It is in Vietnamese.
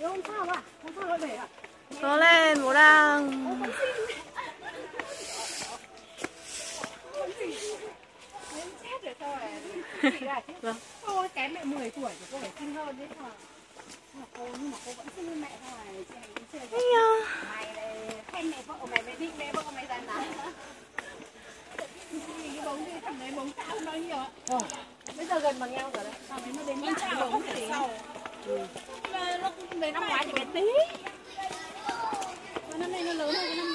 Không sao à? Không sao lại để à? Cố lên, bố đang... Chết rồi sao này? Vâng. Cô kém mẹ 10 tuổi thì cô phải xinh hơn đấy mà. Nhưng mà cô vẫn xinh hơn mẹ thôi. Chị hành cũng chưa được. Mày này khen mẹ vợ mày mới định mẹ vợ mày ra nào. Cái bóng gì thằng đấy bóng cao bao nhiêu ạ? Bây giờ gần bằng nhau rồi đấy. Thằng ấy nó đến Con chào không thể sau. Nó đến năm ngoái chỉ bé tí. Năm nay nó lớn hơn cái năm